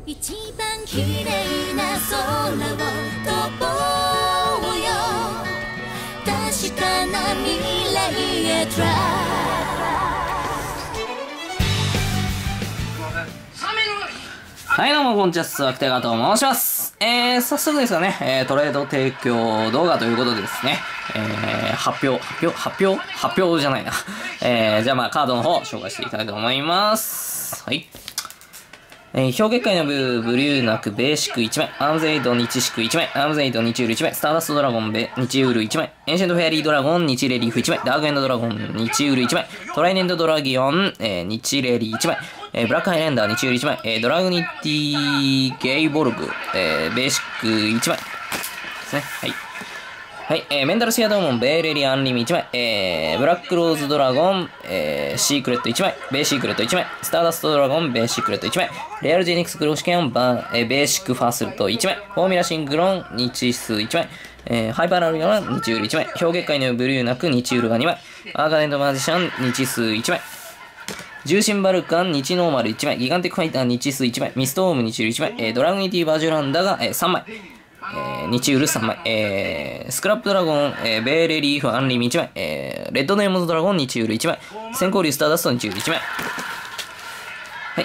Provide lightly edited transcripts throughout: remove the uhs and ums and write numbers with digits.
一番綺麗な空を飛ぼうよ確かな未来へ Try はいどうもこんにちは、スワクテガと申します。早速ですがね、トレード提供動画ということでですね、発表じゃないな。じゃあまあカードの方紹介していきたいと思います。はい。氷結界のブリューナクベーシック1枚、アームゼイド日シク1枚、アームゼイド日ウール1枚、スターダストドラゴン日ウール1枚、エンシェントフェアリードラゴン日レリーフ1枚、ダークエンドドラゴン日ウール1枚、トライデントドラギオン、日レリー1枚、ブラックハイランダー日ウール1枚、ドラグニティゲイボルグ、ベーシック1枚ですね。はい。はい、メンタルシアドーモン、ベーレリアンリミ1枚、ブラックローズドラゴン、シークレット1枚、ベーシークレット1枚、スターダストドラゴン、ベーシークレット1枚、レアルジェニックスクロシケン、ベーシックファースルト1枚、フォーミュラシングロン、日数1枚、ハイパーラルギョナ、日ウール1枚、氷結界のブリューナク、日ウールが2枚、アーガネントマジシャン、日数1枚、重心バルカン、日ノーマル1枚、ギガンティックファイター、日数1枚、ミストオーム、日ウール1枚、ドラグニティバージュランダが3枚、日ウール3枚、スクラップドラゴン、ベーレリーフアンリミ1枚、レッドネームズドラゴン日ウール1枚、先行竜スターダスト日ウール1枚、はい、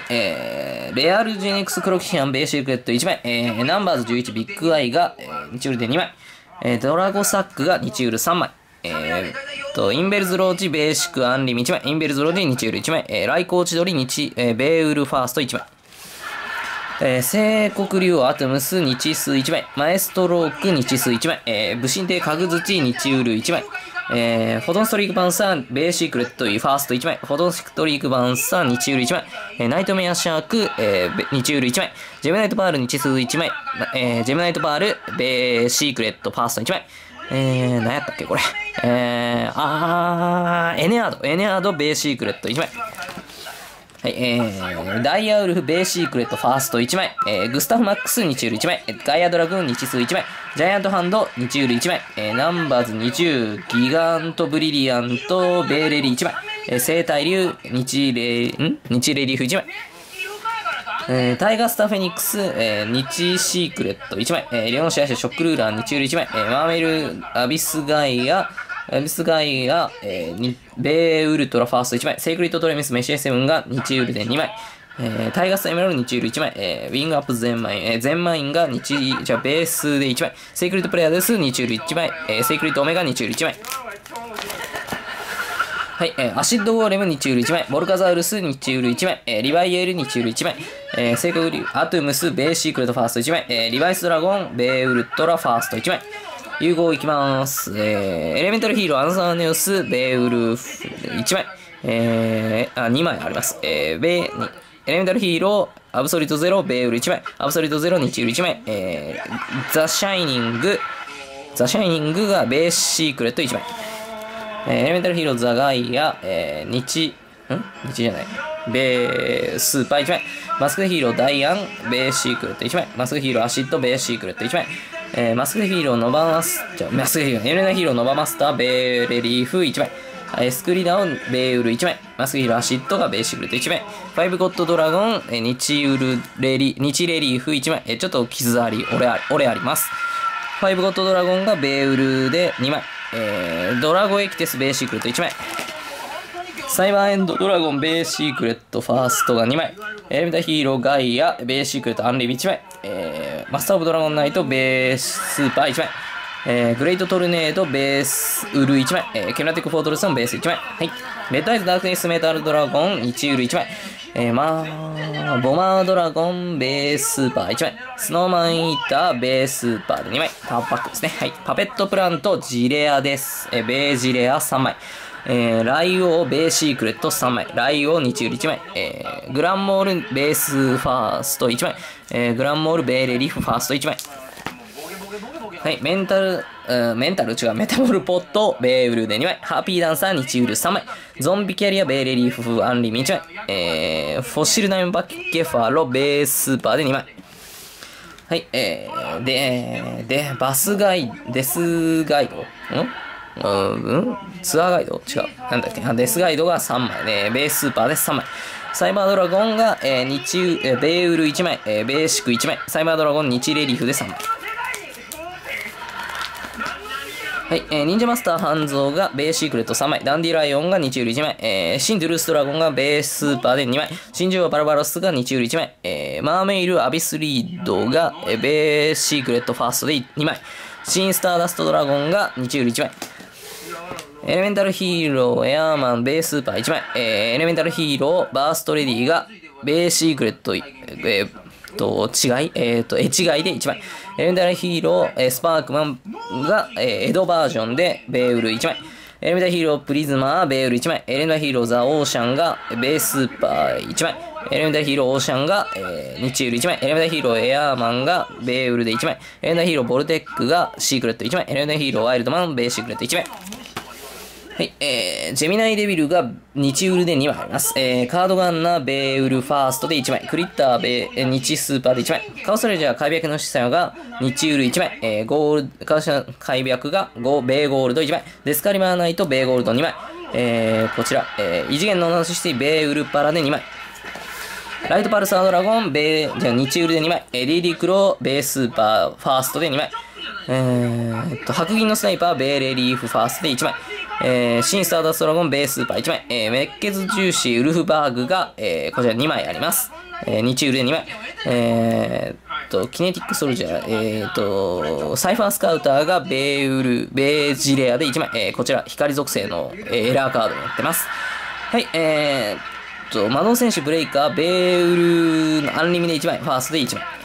レアルジェネックスクロキシアンベーシークレット1枚、ナンバーズ11ビッグアイが、日ウールで2枚、ドラゴサックが日ウール3枚、インベルズローチベーシックアンリミ1枚、インベルズローチ日ウール1枚、ライコーチドリベーウルファースト1枚、聖国竜王アトムス日数1枚、マエストローク日数1枚、武神帝カグズチ日ウール1枚、フォトンストリークバンサーベーシークレットファースト1枚、フォトンストリークバンサー日ウール1枚、ナイトメアシャーク、日ウール1枚、ジェムナイトパール日数1枚、ジェムナイトパールベーシークレットファースト1枚、何やったっけこれ、エネアードベーシークレット1枚、はい、ダイヤウルフベーシークレットファースト1枚、グスタフマックス日ウール1枚、ガイアドラグーン日数1枚、ジャイアントハンド日ウール1枚、ナンバーズ20、ギガントブリリアントベーレリ1枚、生体竜日レリーフ1枚、タイガースターフェニックス、日シークレット1枚、レオンシアシャショックルーラー日ウール1枚、マーメルアビスガイアベーウルトラファースト1枚、セイクリットトレミスメシエ7が日ウールで2枚、タイガースエメラル日ウール1枚、ウィングアップゼンマインがベースで1枚、セイクリットプレイヤーです日ウール1枚、セイクリットオメガ日ウール1枚、はい、アシッドゴーレム日ウール1枚、ボルカザウルス日ウール1枚、リバイエール日ウール1枚、セイクリットアトムスベーシークレットファースト1枚、リバイスドラゴンベーウルトラファースト1枚、融合いきます。エレメンタルヒーローアンサーネウスベーウルフ1枚、2枚あります。エレメンタルヒーローアブソリュートゼロベーウル1枚、アブソリュートゼロ日ウール1枚、ザ・シャイニングがベーシークレット1枚、エレメンタルヒーローザ・ガイア、日じゃないベースーパー1枚、マスクヒーローダイアンベーシークレット1枚、マスクヒーローアシッドベーシークレット1枚、マスクヒーローノバマスター、エレナヒーローノバマスター、ベーレリーフ1枚、スクリダオン、ベーウル1枚、マスクヒーローアシッドがベーシークレット1枚、ファイブゴッドドラゴン、日レリーフ1枚、ちょっと傷あり、俺あります。ファイブゴッドドラゴンがベーウルで2枚、ドラゴエキテスベーシークレット1枚、サイバーエンドドラゴンベーシークレットファーストが2枚、エレメンタヒーローガイアベーシークレットアンリビ1枚、マスターオブドラゴンナイトベースーパー1枚、グレートトルネードベースウル1枚、ケルナティックフォートレスのベース1枚、はい、レッドアイズダークネスメタルドラゴン1ウル1枚、ボマードラゴンベースーパー1枚、スノーマンイーターベースーパーで2枚、タワーパックですね、はい、パペットプラントジレアです、ベージレア3枚、ライオーベーシークレット3枚、ライオー日ウール1枚、グランモールベースファースト1枚、グランモールベーレリフファースト1枚、はい、メタモルポットベーウルで2枚、ハッピーダンサー日ウール3枚、ゾンビキャリアベーレリフアンリミ1枚、フォッシルナインバッケファロベースーパーで2枚、はい、デスガイドツアーガイド違う。なんだっけデスガイドが3枚で、ベーススーパーで3枚。 サイバードラゴンが、ベーウル1枚、ベーシック1枚、サイバードラゴン日レリーフで3枚。はい、忍者マスター半蔵がベーシークレット3枚、ダンディライオンが日ウル1枚、シンドゥルースドラゴンがベースーパーで2枚、真珠はバルバロスが日ウル1枚、マーメイルアビスリードがベーシークレットファーストで2枚、シンスターダストドラゴンが日ウル1枚、エレメンタルヒーローエアーマンベースーパー1枚、エレメンタルヒーローバーストレディがベーシークレット絵違いで1枚。エレメンタルヒーロー、スパークマンが、エドバージョンでベーウル1枚。エレメンタルヒーロープリズマーベーウル1枚。エレメンタルヒーローザ・オーシャンがベースーパー1枚。エレメンタルヒーローオーシャンが、日ウル1枚。エレメンタルヒーローエアーマンがベーウルで1枚。エレメンタルヒーローボルテックがシークレット1枚。エレメンタルヒーローワイルドマンベーシークレット1枚。はい、ジェミナイデビルが日ウルで2枚あります。カードガンナー、ベーウルファーストで1枚。クリッター、日スーパーで1枚。カオスレジャー、開闢の司祭が日ウル1枚。ゴール、カオス開闢がベーゴールド1枚。デスカリバーナイト、ベーゴールド2枚。こちら、異次元のナシスティ、ベーウルパラで2枚。ライトパルサードラゴン、日ウルで2枚。DD クロー、ベースーパー、ファーストで2枚。白銀のスナイパー、ベーレリーフファーストで1枚。シンスターダストラゴン、ベースーパー1枚。メッケズジューシー、ウルフバーグが、こちら2枚あります。日ウルで2枚。キネティックソルジャー、サイファースカウターがベージレアで1枚。こちら、光属性の、エラーカードになってます。はい、魔導戦士ブレイカー、ベーウルのアンリミで1枚、ファーストで1枚。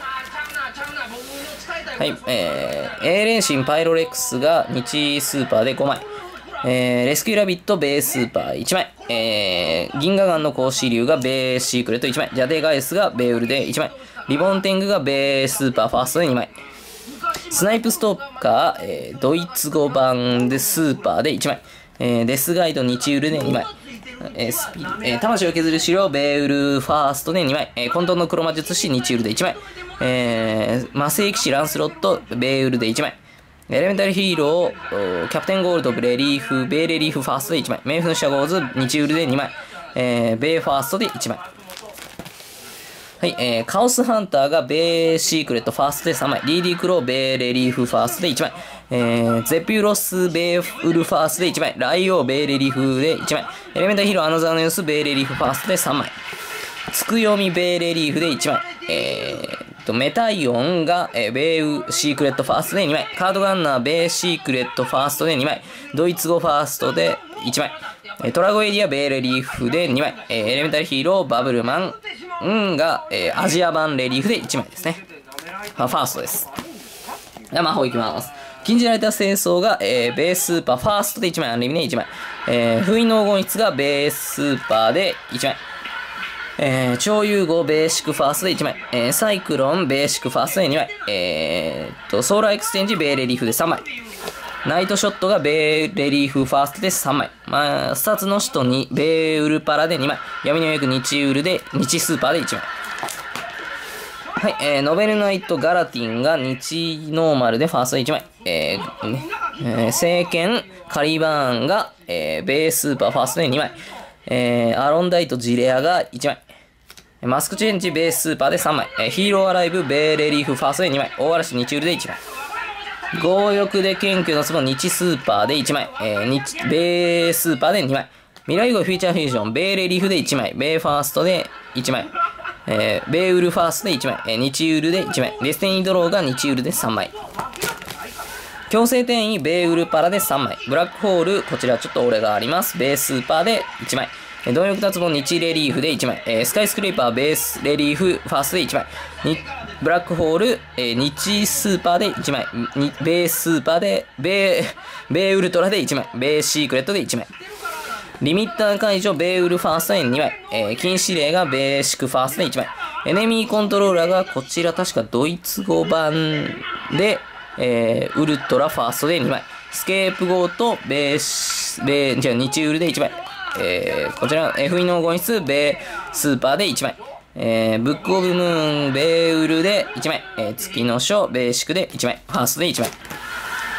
はい、エーレンシンパイロレックスが日スーパーで5枚。レスキューラビットベースーパー1枚。銀河岩の格子竜がベーシークレット1枚。ジャデガエスがベーウルで1枚。リボンテングがベースーパーファーストで2枚。スナイプストーカー、ドイツ語版でスーパーで1枚。デスガイド日ウルで2枚。魂を削る資料ベーウルファーストで2枚。混沌の黒魔術師日ウルで1枚。魔聖騎士ランスロットベーウルで1枚。エレメンタルヒーローキャプテンゴールドベーレリーフファーストで1枚。メイフのシャゴーズ日ウルで2枚。ベーファーストで1枚。はい、カオスハンターがベーシークレットファーストで3枚。DD クローベーレリーフファーストで1枚。ゼピュロスベーウルファーストで1枚。ライオーベーレリーフで1枚。エレメンタルヒーローアナザーの様子ベーレリーフファーストで3枚。つくよみベーレリーフで1枚。メタイオンが、ベーウシークレットファーストで2枚。カードガンナーベーシークレットファーストで2枚。ドイツ語ファーストで1枚。トラゴエリアベーレリーフで2枚。エレメンタルヒーローバブルマンが、アジア版レリーフで1枚ですね。ファーストです。では魔法いきます。禁じられた戦争が、ベースーパーファーストで1枚。アンリミで1枚。封印の黄金室がベースーパーで1枚。超融合ベーシックファーストで1枚。サイクロンベーシックファーストで2枚。ソーラーエクスチェンジベーレリーフで3枚。ナイトショットがベーレリーフファーストで3枚。スターツの使徒にベーウルパラで2枚。闇の役日ウルで日スーパーで1枚。はい、ノベルナイトガラティンが日ノーマルでファーストで1枚。聖剣カリバーンが、ベースーパーファーストで2枚。アロンダイトジレアが1枚。マスクチェンジベーススーパーで3枚。ヒーローアライブベーレリーフファーストで2枚。大嵐日ウルで1枚。強欲で謙虚の壺日スーパーで1枚。ベースーパーで2枚。未来号フューチャーフュージョンベーレリーフで1枚。ベーファーストで1枚。ベーウルファーストで1枚。日ウルで1枚。デスティニードローが日ウルで3枚。強制転移ベーウルパラで3枚。ブラックホール、こちらちょっと俺があります。ベースーパーで1枚。貪欲脱ボ日レリーフで1枚。スカイスクレーパーベースレリーフファーストで1枚。ブラックホール、日スーパーで1枚。ベースーパーで、ベーウルトラで1枚。ベーシークレットで1枚。リミッター解除、ベーウルファーストで2枚。禁止令がベーシックファーストで1枚。エネミーコントローラーがこちら確かドイツ語版で、ウルトラファーストで2枚。スケープゴート、じゃあ日ウルで1枚。こちら、封印の黄金室、ベースーパーで1枚。ブックオブムーン、ベーウルで1枚。月の書、ベーシックで1枚。ファーストで1枚。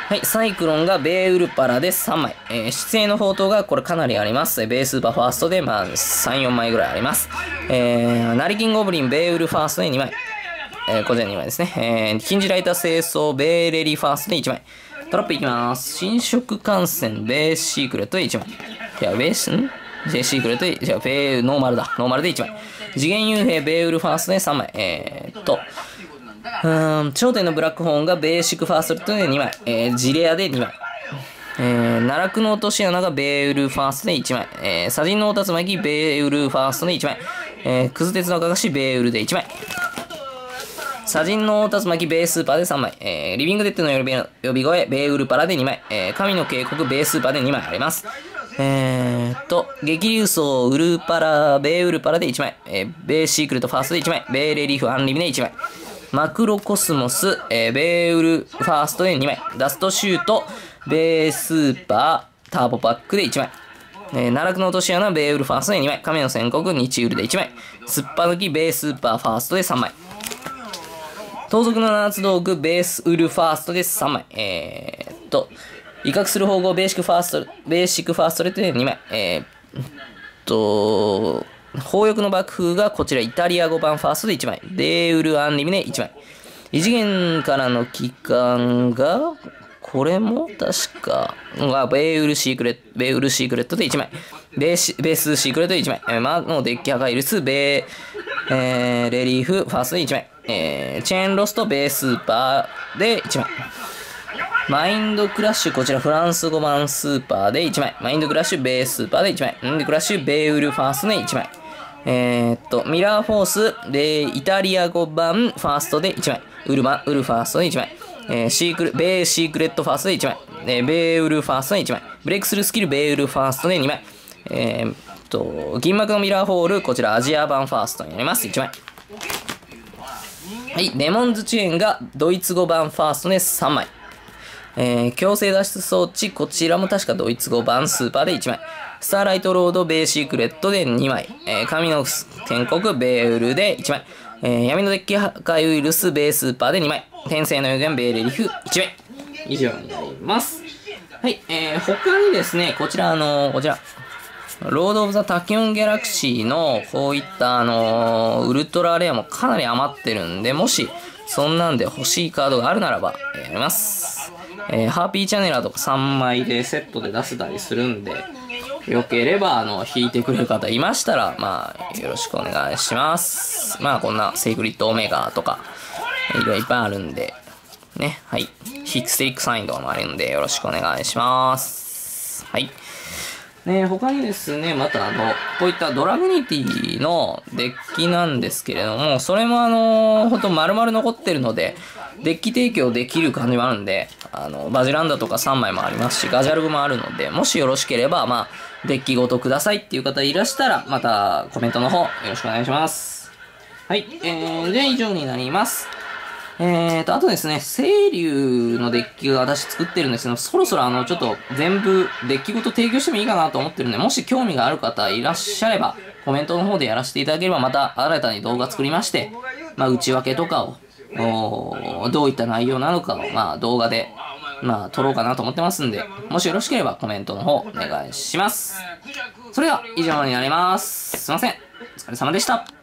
はい、サイクロンがベーウルパラで3枚。出演の宝刀がこれかなりあります。ベースーパーファーストで、まあ、3、4枚ぐらいあります。ナリキンゴブリン、ベーウルファーストで2枚。こちら2枚ですね。金字ライター清掃、ベーレリファーストで1枚。トラップいきます。新色感染、ベーシークレットで1枚。いや、ベーシークレットで、じゃあ、ノーマルだ。ノーマルで1枚。次元幽閉、ベーウルファーストで3枚。頂点のブラックホーンがベーシックファーストで2枚。ジレアで2枚。奈落の落とし穴がベーウルファーストで1枚。砂塵の大竜巻、ベーウルファーストで1枚。クズ鉄のかかし、ベーウルで1枚。砂塵の大竜巻、ベースーパーで3枚。リビングデッドの呼び声、ベーウルパラで2枚。神の警告、ベースーパーで2枚あります。激流層、ウルパラ、ベーウルパラで1枚。ベーシークレットファーストで1枚。ベーレリフ、アンリミで1枚。マクロコスモス、ベーウルファーストで2枚。ダストシュート、ベースーパー、ターボパックで1枚。奈落の落とし穴、ベーウルファーストで2枚。亀の宣告、日ウルで1枚。すっぱ抜き、ベースーパーファーストで3枚。盗賊の七つ道具、ベースウルファーストで3枚。威嚇する方向、ベーシックファーストで2枚。宝翼の爆風がこちらイタリア語版ファーストで1枚。ベーウルアンリミで1枚。異次元からの帰還が、これも確か、ベーウルシークレットで1枚。ベースシークレットで1枚。魔のデッキ破壊ウイルス、レリーフファーストで1枚。チェーンロスト、ベースーパーで1枚。マインドクラッシュ、こちらフランス語版スーパーで1枚。マインドクラッシュ、ベースーパーで1枚。マインドクラッシュ、ベーウルファーストで1枚。ミラーフォース、イタリア語版ファーストで1枚。ウルファーストで1枚。ベーシークレットファーストで1枚。ベーウルファーストで1枚。ブレイクスルースキル、ベーウルファーストで2枚。銀幕のミラーホール、こちらアジア版ファーストになります。1枚。はい、レモンズチェーンがドイツ語版ファーストで3枚。強制脱出装置、こちらも確かドイツ語版スーパーで1枚。スターライトロード、ベーシークレットで2枚。神の建国、ベーウルで1枚。闇のデッキ破壊ウイルス、ベースーパーで2枚。天性の予言、ベーレリフ1枚。以上になります。はい、他にですね、こちらこちら。ロード・オブ・ザ・タキオン・ギャラクシーのこういったウルトラレアもかなり余ってるんで、もしそんなんで欲しいカードがあるならば、やります。ハーピーチャネラーとか3枚でセットで出せたりするんで、よければ引いてくれる方いましたら、まあよろしくお願いします。まあこんなセイクリッドオメガとかいろいろいっぱいあるんで、ね、はい。ヒクステリックサインとかもあるんでよろしくお願いします。はい。他にですね、またこういったドラグニティのデッキなんですけれども、それもほんと丸々残ってるので、デッキ提供できる感じもあるんで、バジランダとか3枚もありますし、ガジャルグもあるので、もしよろしければ、まあ、デッキごとくださいっていう方いらしたら、またコメントの方、よろしくお願いします。はい、で、以上になります。あとですね、清流のデッキが私作ってるんですけど、そろそろちょっと全部デッキごと提供してもいいかなと思ってるんで、もし興味がある方いらっしゃれば、コメントの方でやらせていただければ、また新たに動画作りまして、まあ、内訳とかを、どういった内容なのかを、まあ、動画で、まあ、撮ろうかなと思ってますんで、もしよろしければコメントの方、お願いします。それでは、以上になります。すいません。お疲れ様でした。